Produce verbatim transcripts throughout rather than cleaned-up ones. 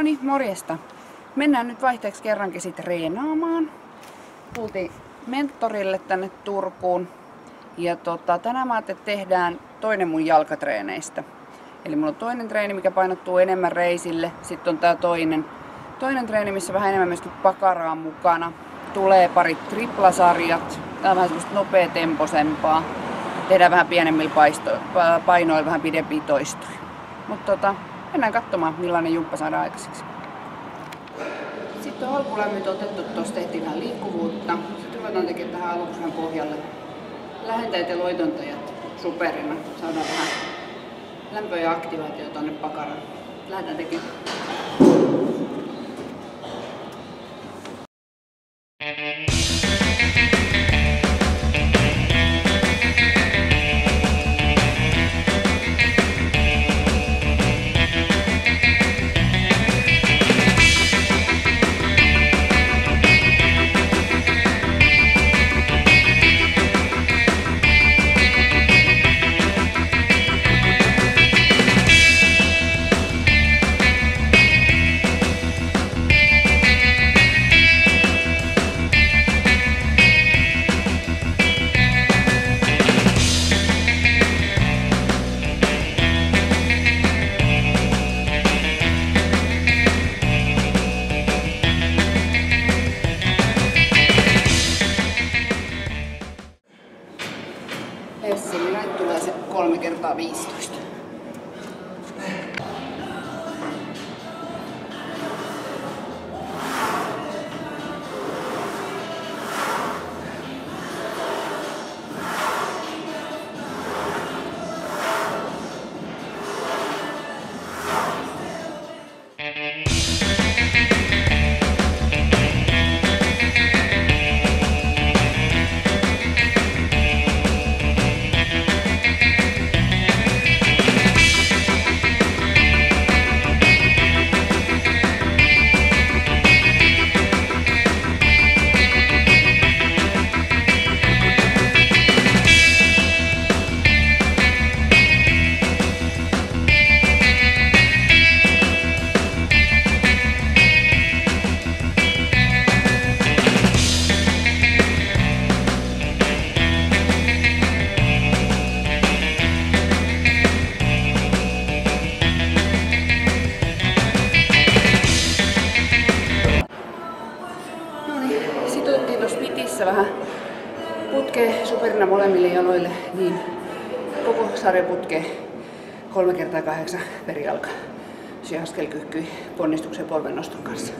niin, morjesta. Mennään nyt vaihteeksi kerrankin sitten treenaamaan. Tultiin mentorille tänne Turkuun. Ja tota, tänään mä ajattelin, että tehdään toinen mun jalkatreeneistä. Eli mulla on toinen treeni, mikä painottuu enemmän reisille. Sitten on tää toinen, toinen treeni, missä on vähän enemmän myöskin pakaraa mukana. Tulee pari triplasarjat. Tää on vähän semmoista nopeatemposempaa. Tehdään vähän pienemmillä painoilla, vähän pidempiä toistoja. Mutta tota, mennään katsomaan, millainen jumppa saadaan aikaiseksi. Sitten on alkulämmöt otettu, tuossa tehtiin vähän liikkuvuutta. Sitten ruvetaan tekemään tähän aluksi vähän pohjalle lähentäjät ja loitontajat superina. Saadaan vähän lämpöä ja aktivaatiota tonne pakaraan. Lähdetään tekemään. Esseli, näin tulee se kolme kertaa viisitoista. Vähän putkee superina molemmille jaloille, niin koko sarja putkee kolme kertaa kahdeksan per jalka. Se askelkyhky ponnistuksen polven noston kanssa.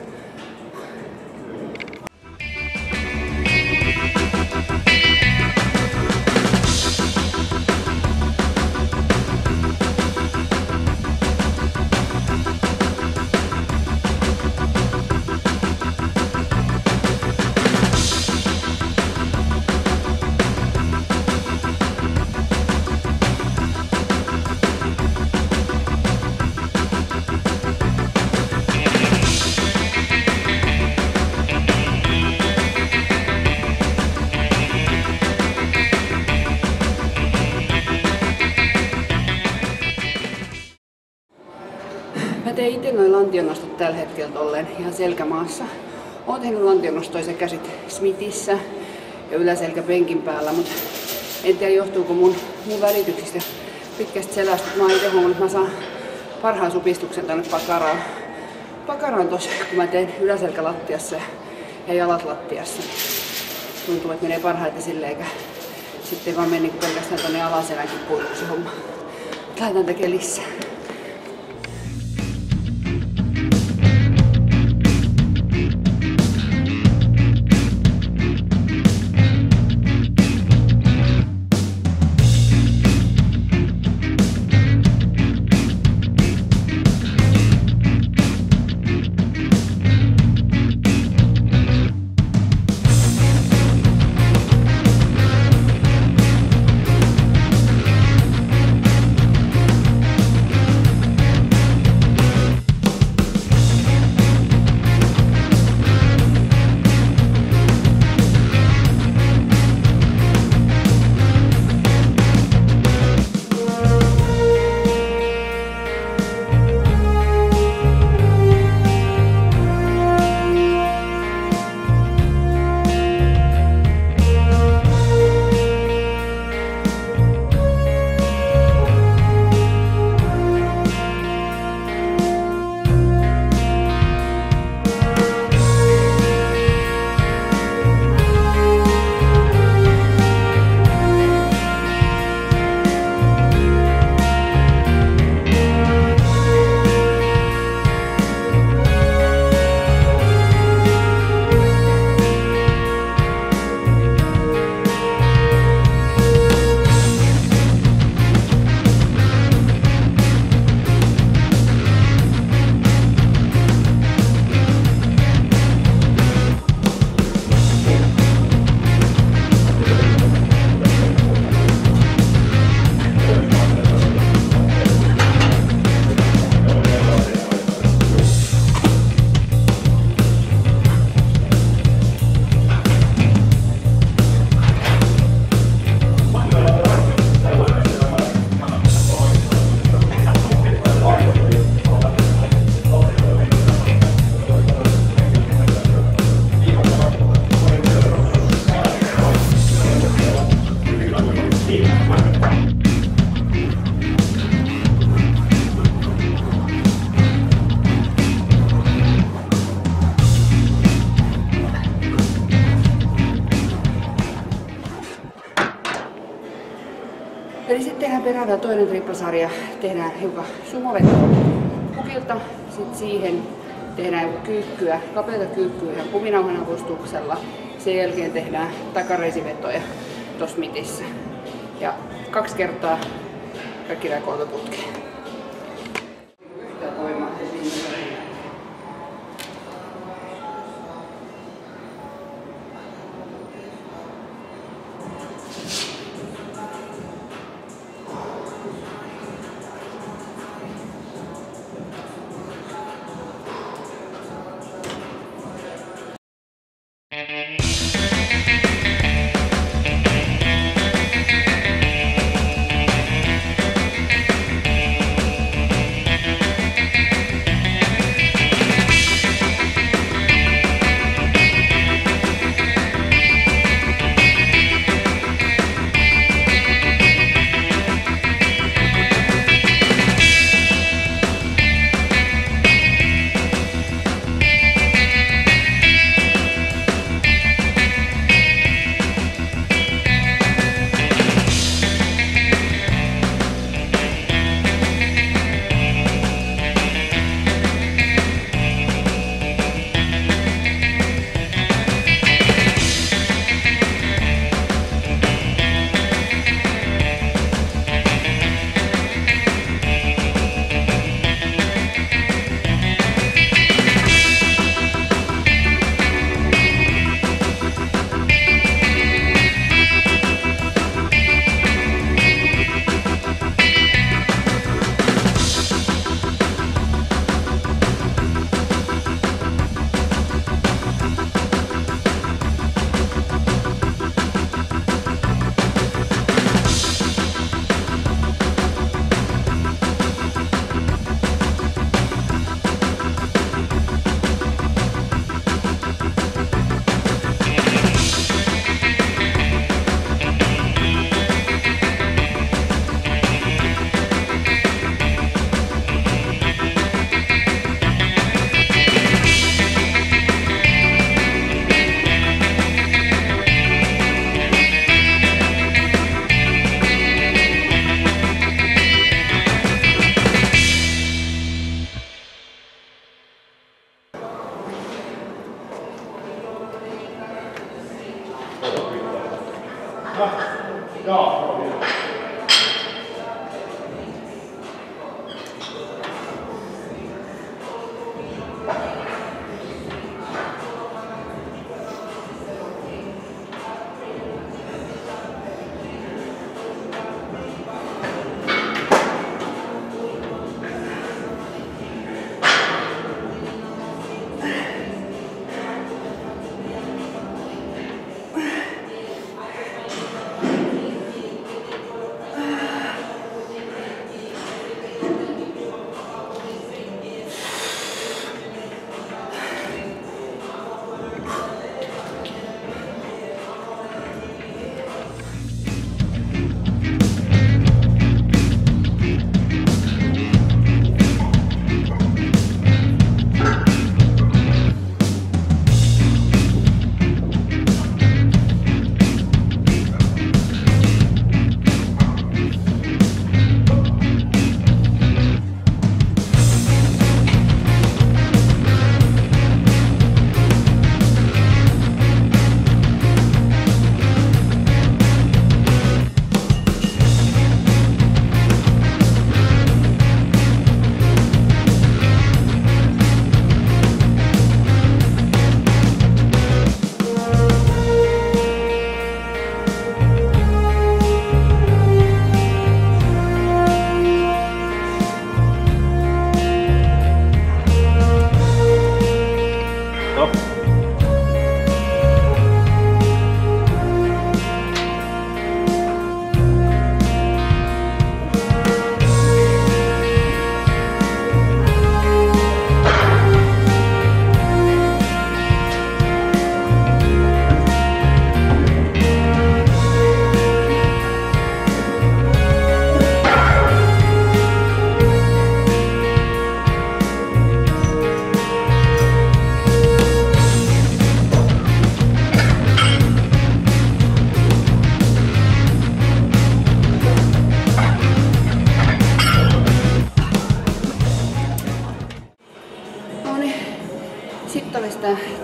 Mä teen itse noin lantionostot tällä hetkellä tolleen ihan selkämaassa. Oon tehnyt lantionostoja sekä sit Smithissä ja yläselkä penkin päällä, mutta en tiedä johtuuko mun, mun välityksistä pitkästä selästä. Mä oon itse huomannut, että mä saan parhaan supistuksen tänne pakaraan. Pakaraan tossa, kun mä teen yläselkä lattiassa ja jalat lattiassa. Tuntuu, että menee parhaiten silleen, eikä sitten vaan mene pelkästään tonne alaselänkin puolelle se homma. Lähdetään tekemään lisää. Ja sitten tehdään perään vielä toinen triplasarja. Tehdään hiukan sumovetoa pukilta. Sitten siihen tehdään kyykkyä, kapeata kyykkyä ja kuminauhan avustuksella. Sen jälkeen tehdään takareisivetoja tuossa mitissä. Ja kaksi kertaa kaikki nämä kolme putkea. Yhtä voimaa.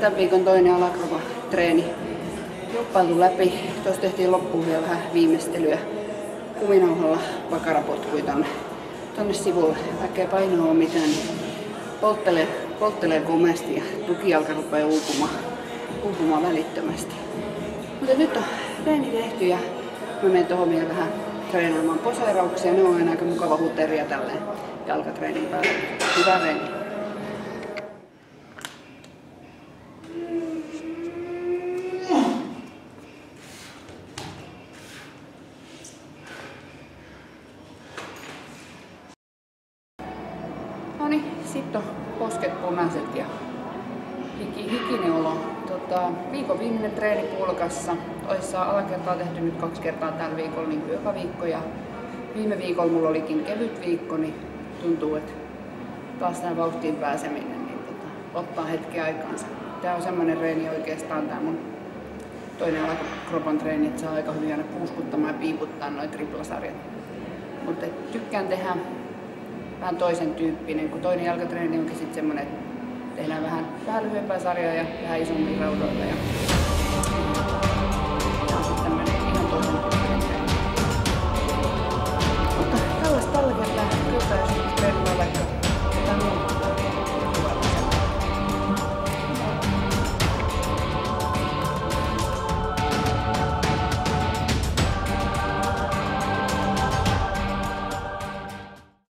tämän viikon toinen alakrova-treeni joppailtu läpi. Tuossa tehtiin loppuun vielä vähän viimeistelyä. Kuminauhalla pakarapotkui tonne, tonne sivulle. Vaikka ei painoa mitään, niin polttelee, polttelee komeasti ja tukijalka rupeaa uupumaan, uupumaan välittömästi. Mutta nyt on treeni tehty ja mä menen tuohon vielä vähän treenaamaan poseerauksia. Ne on aina aika mukava huteria tälleen jalkatreenin päälle. Hyvä treeni. Noniin, sitten on posket punaiset ja hiki, hikinen olo. Tota, viikon viimeinen treeni pulkassa. Toissa alakertaa tehty nyt kaksi kertaa tällä viikolla, niin kuin joka viikko. Ja viime viikolla mulla olikin kevyt viikko, niin tuntuu, että taas tähän vauhtiin pääseminen niin tota, ottaa hetken aikaansa. Tää on semmonen treeni oikeastaan tää mun toinen alakropan treeni, että saa aika hyvin aina puuskuttamaan ja piiputtaa noin triplasarjat. Mutta tykkään tehdä vähän toisen tyyppinen, kun toinen jalkatreeni onkin sitten semmonen, että tehdään vähän, vähän lyhyempää sarjaa ja vähän isommin raudoilla. Ja tää on sitten tämmönen ihan toisen tyyppinen treeni. Mutta tällaista tällä kertaa. Kiitos.